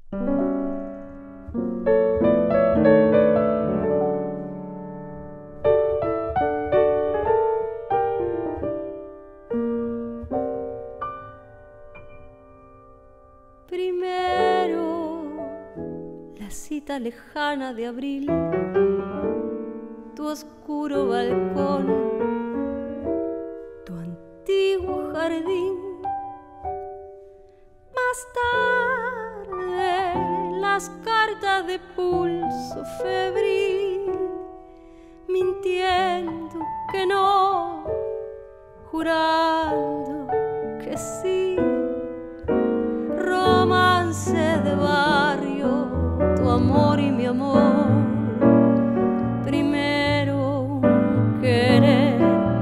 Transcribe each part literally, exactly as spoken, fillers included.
Primero, la cita lejana de abril, tu oscuro balcón, tu antiguo jardín. Más tarde, las cartas de pulso febril, mintiendo que no, jurando que sí. Romance de barrio, tu amor y mi amor. Primero un querer,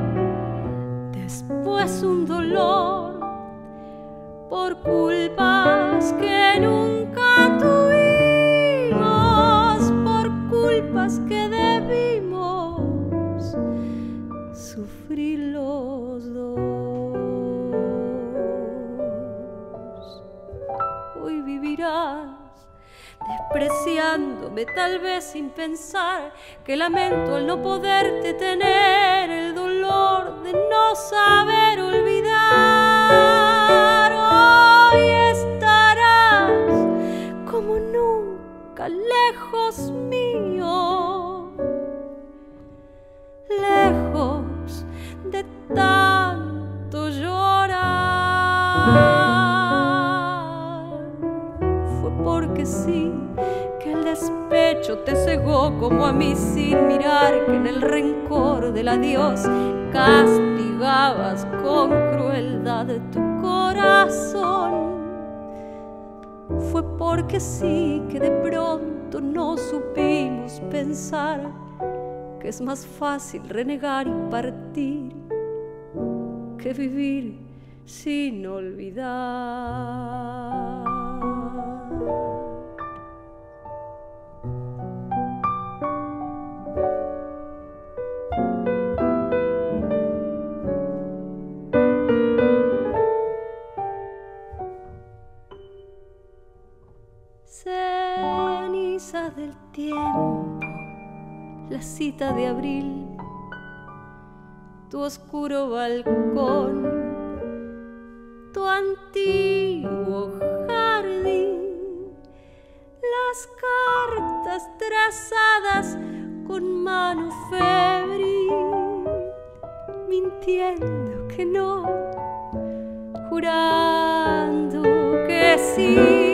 después un dolor, por culpas que nunca tuvimos, por culpas que debimos sufrir los dos. Hoy vivirás despreciándome, tal vez sin pensar que lamento al no poderte tener, el dolor de no saber olvidar. Hoy estarás como nunca lejos mío, lejos de tanto llorar. Porque sí, que el despecho te cegó como a mí, sin mirar que en el rencor del adiós castigabas con crueldad tu corazón. Fue porque sí, que de pronto no supimos pensar que es más fácil renegar y partir que vivir sin olvidar. Cenizas del tiempo, la cita de abril, tu oscuro balcón, tu antiguo jardín, las cartas trazadas con mano febril, mintiendo que no, jurando que sí.